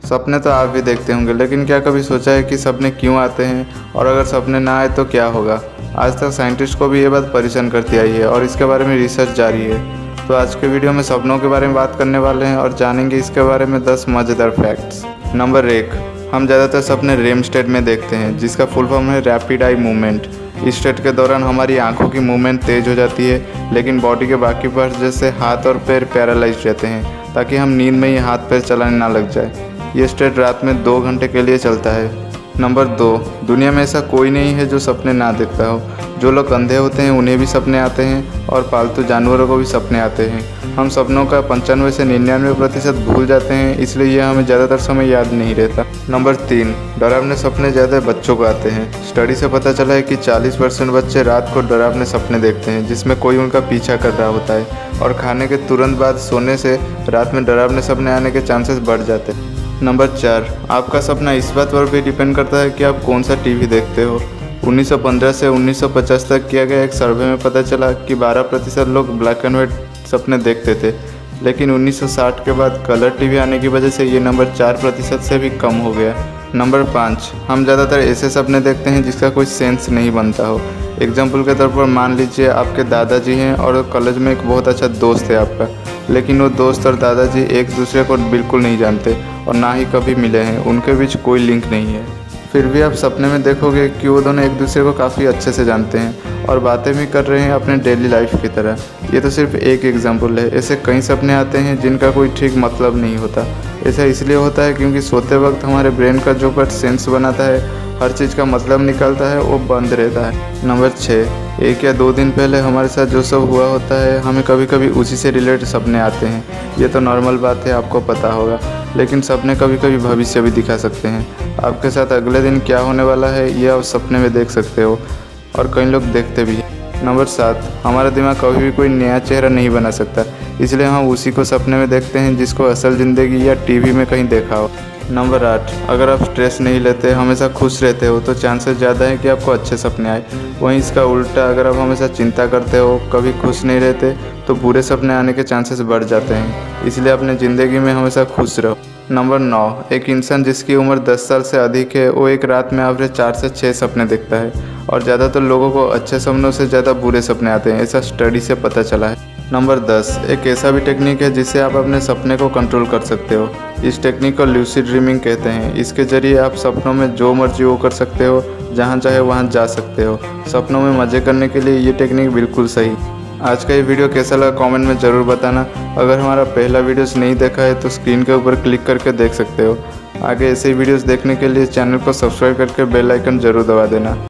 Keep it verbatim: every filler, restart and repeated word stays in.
सपने तो आप भी देखते होंगे, लेकिन क्या कभी सोचा है कि सपने क्यों आते हैं, और अगर सपने ना आए तो क्या होगा। आज तक साइंटिस्ट को भी ये बात परेशान करती आई है और इसके बारे में रिसर्च जारी है। तो आज के वीडियो में सपनों के बारे में बात करने वाले हैं और जानेंगे इसके बारे में दस मज़ेदार फैक्ट्स। नंबर एक, हम ज़्यादातर सपने रेम स्टेट में देखते हैं, जिसका फुल फॉर्म है रैपिड आई मूवमेंट। इस स्टेट के दौरान हमारी आंखों की मूवमेंट तेज़ हो जाती है, लेकिन बॉडी के बाकी पार्ट्स जैसे हाथ और पैर पैरालाइज रहते हैं, ताकि हम नींद में ही हाथ पैर चलाने ना लग जाए। ये स्टेट रात में दो घंटे के लिए चलता है। नंबर दो, दुनिया में ऐसा कोई नहीं है जो सपने ना देखता हो। जो लोग अंधे होते हैं उन्हें भी सपने आते हैं और पालतू जानवरों को भी सपने आते हैं। हम सपनों का पंचानवे से निन्यानवे प्रतिशत भूल जाते हैं, इसलिए यह हमें ज़्यादातर समय याद नहीं रहता। नंबर तीन, डरावने सपने ज़्यादा बच्चों को आते हैं। स्टडी से पता चला है कि चालीस परसेंट बच्चे रात को डरावने सपने देखते हैं, जिसमें कोई उनका पीछा कर रहा होता है, और खाने के तुरंत बाद सोने से रात में डरावने सपने आने के चांसेस बढ़ जाते हैं। नंबर चार, आपका सपना इस बात पर भी डिपेंड करता है कि आप कौन सा टीवी देखते हो। उन्नीस सौ पंद्रह से उन्नीस सौ पचास तक किया गया एक सर्वे में पता चला कि बारह प्रतिशत लोग ब्लैक एंड वाइट सपने देखते थे, लेकिन उन्नीस सौ साठ के बाद कलर टीवी आने की वजह से ये नंबर चार प्रतिशत से भी कम हो गया। नंबर पाँच, हम ज़्यादातर ऐसे सपने देखते हैं जिसका कोई सेंस नहीं बनता हो। एग्जाम्पल के तौर पर मान लीजिए आपके दादाजी हैं और कॉलेज में एक बहुत अच्छा दोस्त है आपका, लेकिन वो दोस्त और दादाजी एक दूसरे को बिल्कुल नहीं जानते और ना ही कभी मिले हैं, उनके बीच कोई लिंक नहीं है। फिर भी आप सपने में देखोगे कि वो दोनों एक दूसरे को काफ़ी अच्छे से जानते हैं और बातें भी कर रहे हैं अपने डेली लाइफ की तरह। ये तो सिर्फ एक एग्जाम्पल है, ऐसे कई सपने आते हैं जिनका कोई ठीक मतलब नहीं होता। ऐसा इसलिए होता है क्योंकि सोते वक्त हमारे ब्रेन का जो पार्ट सेंस बनाता है, हर चीज़ का मतलब निकालता है, वो बंद रहता है। नंबर छः, एक या दो दिन पहले हमारे साथ जो सब हुआ होता है, हमें कभी कभी उसी से रिलेटेड सपने आते हैं। ये तो नॉर्मल बात है, आपको पता होगा, लेकिन सपने कभी कभी भविष्य भी दिखा सकते हैं। आपके साथ अगले दिन क्या होने वाला है ये आप सपने में देख सकते हो, और कई लोग देखते भी हैं। नंबर सात, हमारा दिमाग कभी भी कोई नया चेहरा नहीं बना सकता, इसलिए हम उसी को सपने में देखते हैं जिसको असल ज़िंदगी या टीवी में कहीं देखा हो। नंबर आठ, अगर आप स्ट्रेस नहीं लेते, हमेशा खुश रहते हो, तो चांसेस ज़्यादा है कि आपको अच्छे सपने आए। वहीं इसका उल्टा, अगर आप हमेशा चिंता करते हो, कभी खुश नहीं रहते, तो बुरे सपने आने के चांसेस बढ़ जाते हैं। इसलिए अपने ज़िंदगी में हमेशा खुश रहो। नंबर नौ, एक इंसान जिसकी उम्र दस साल से अधिक है, वो एक रात में एवरेज चार से छः सपने देखता है, और ज़्यादातर लोगों को अच्छे सपनों से ज़्यादा बुरे सपने आते हैं, ऐसा स्टडी से पता चला है। नंबर दस, एक ऐसा भी टेक्निक है जिससे आप अपने सपने को कंट्रोल कर सकते हो। इस टेक्निक को ल्यूसिड ड्रीमिंग कहते हैं। इसके जरिए आप सपनों में जो मर्जी वो कर सकते हो, जहाँ चाहे वहाँ जा सकते हो। सपनों में मज़े करने के लिए ये टेक्निक बिल्कुल सही। आज का ये वीडियो कैसा लगा कमेंट में ज़रूर बताना। अगर हमारा पहला वीडियोस नहीं देखा है तो स्क्रीन के ऊपर क्लिक करके देख सकते हो। आगे ऐसे ही वीडियोस देखने के लिए चैनल को सब्सक्राइब करके बेल आइकन ज़रूर दबा देना।